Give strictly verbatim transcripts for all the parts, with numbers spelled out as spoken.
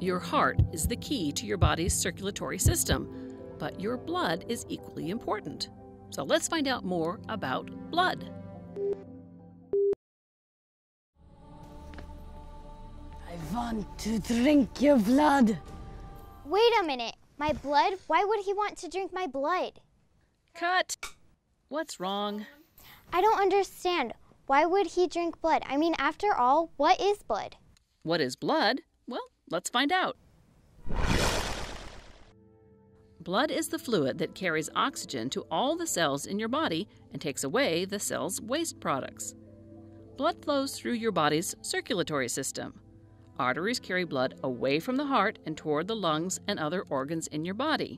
Your heart is the key to your body's circulatory system, but your blood is equally important. So let's find out more about blood. I want to drink your blood. Wait a minute. My blood? Why would he want to drink my blood? Cut! What's wrong? I don't understand. Why would he drink blood? I mean, after all, what is blood? What is blood? Well, let's find out. Blood is the fluid that carries oxygen to all the cells in your body and takes away the cell's waste products. Blood flows through your body's circulatory system. Arteries carry blood away from the heart and toward the lungs and other organs in your body.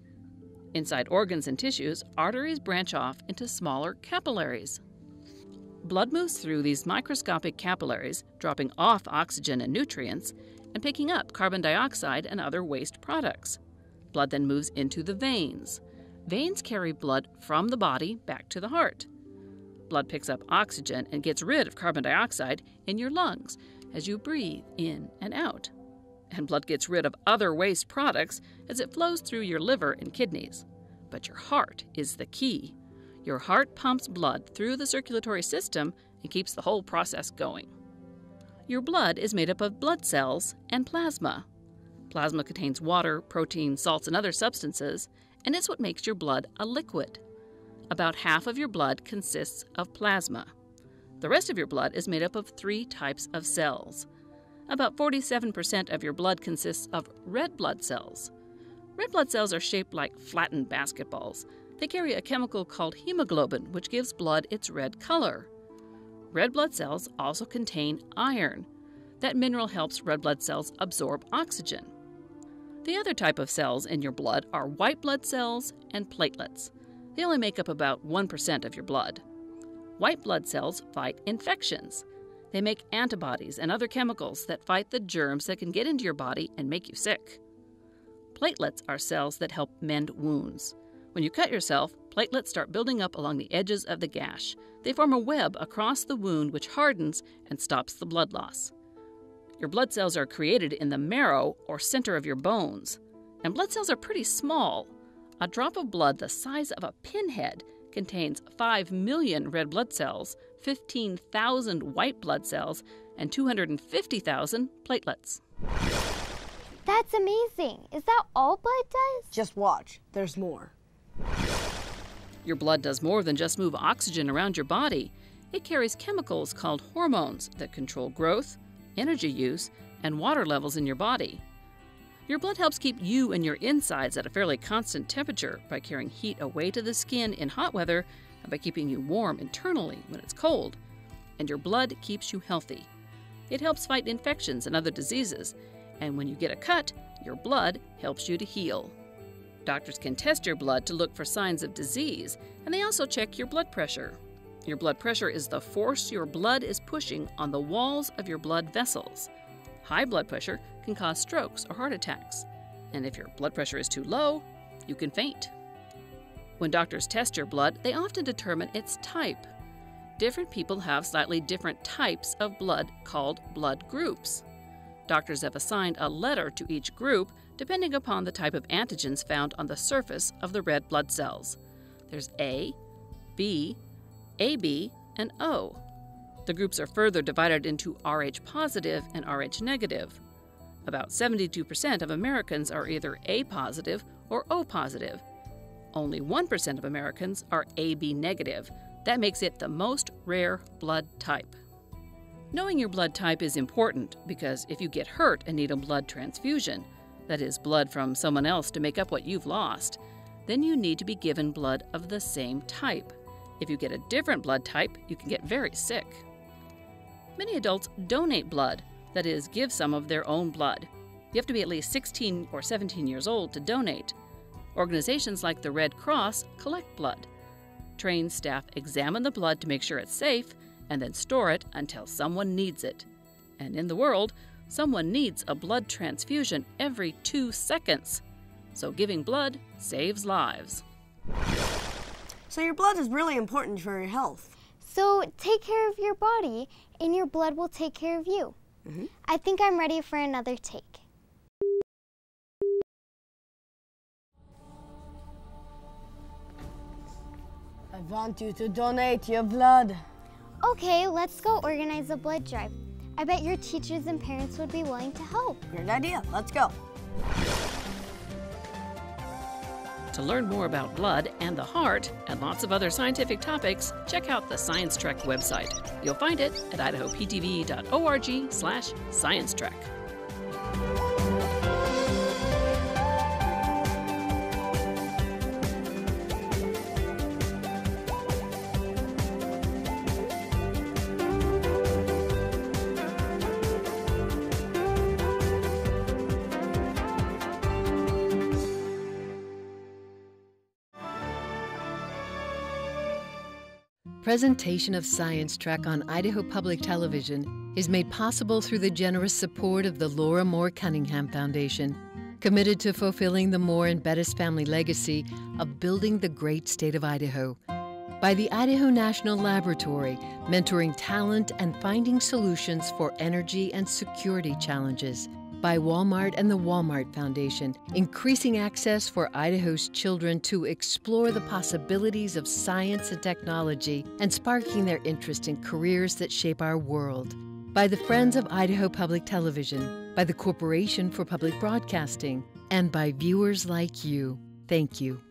Inside organs and tissues, arteries branch off into smaller capillaries. Blood moves through these microscopic capillaries, dropping off oxygen and nutrients, and picking up carbon dioxide and other waste products. Blood then moves into the veins. Veins carry blood from the body back to the heart. Blood picks up oxygen and gets rid of carbon dioxide in your lungs as you breathe in and out. And blood gets rid of other waste products as it flows through your liver and kidneys. But your heart is the key. Your heart pumps blood through the circulatory system and keeps the whole process going. Your blood is made up of blood cells and plasma. Plasma contains water, protein, salts, and other substances, and it's what makes your blood a liquid. About half of your blood consists of plasma. The rest of your blood is made up of three types of cells. About forty-seven percent of your blood consists of red blood cells. Red blood cells are shaped like flattened basketballs. They carry a chemical called hemoglobin, which gives blood its red color. Red blood cells also contain iron. That mineral helps red blood cells absorb oxygen. The other type of cells in your blood are white blood cells and platelets. They only make up about one percent of your blood. White blood cells fight infections. They make antibodies and other chemicals that fight the germs that can get into your body and make you sick. Platelets are cells that help mend wounds. When you cut yourself, platelets start building up along the edges of the gash. They form a web across the wound which hardens and stops the blood loss. Your blood cells are created in the marrow or center of your bones. And blood cells are pretty small. A drop of blood the size of a pinhead contains five million red blood cells, fifteen thousand white blood cells, and two hundred fifty thousand platelets. That's amazing. Is that all blood does? Just watch. There's more. Your blood does more than just move oxygen around your body. It carries chemicals called hormones that control growth, energy use, and water levels in your body. Your blood helps keep you and your insides at a fairly constant temperature by carrying heat away to the skin in hot weather and by keeping you warm internally when it's cold. And your blood keeps you healthy. It helps fight infections and other diseases, and when you get a cut, your blood helps you to heal. Doctors can test your blood to look for signs of disease, and they also check your blood pressure. Your blood pressure is the force your blood is pushing on the walls of your blood vessels. High blood pressure can cause strokes or heart attacks, and if your blood pressure is too low, you can faint. When doctors test your blood, they often determine its type. Different people have slightly different types of blood called blood groups. Doctors have assigned a letter to each group depending upon the type of antigens found on the surface of the red blood cells. There's A, B, A B, and O. The groups are further divided into Rh positive and Rh negative. About seventy-two percent of Americans are either A positive or O positive. Only one percent of Americans are A B negative. That makes it the most rare blood type. Knowing your blood type is important because if you get hurt and need a blood transfusion, that is, blood from someone else to make up what you've lost, then you need to be given blood of the same type. If you get a different blood type, you can get very sick. Many adults donate blood, that is, give some of their own blood. You have to be at least sixteen or seventeen years old to donate. Organizations like the Red Cross collect blood. Trained staff examine the blood to make sure it's safe and then store it until someone needs it. And in the world, someone needs a blood transfusion every two seconds. So giving blood saves lives. So your blood is really important for your health. So take care of your body, and your blood will take care of you. Mm-hmm. I think I'm ready for another take. want you to donate your blood. Okay, let's go organize a blood drive. I bet your teachers and parents would be willing to help. Good idea. Let's go. To learn more about blood and the heart and lots of other scientific topics, check out the Science Trek website. You'll find it at idaho p t v dot org slash science trek. Presentation of Science Trek on Idaho Public Television is made possible through the generous support of the Laura Moore Cunningham Foundation, committed to fulfilling the Moore and Bettis family legacy of building the great state of Idaho. By the Idaho National Laboratory, mentoring talent and finding solutions for energy and security challenges. By Walmart and the Walmart Foundation, increasing access for Idaho's children to explore the possibilities of science and technology and sparking their interest in careers that shape our world. By the Friends of Idaho Public Television, by the Corporation for Public Broadcasting, and by viewers like you. Thank you.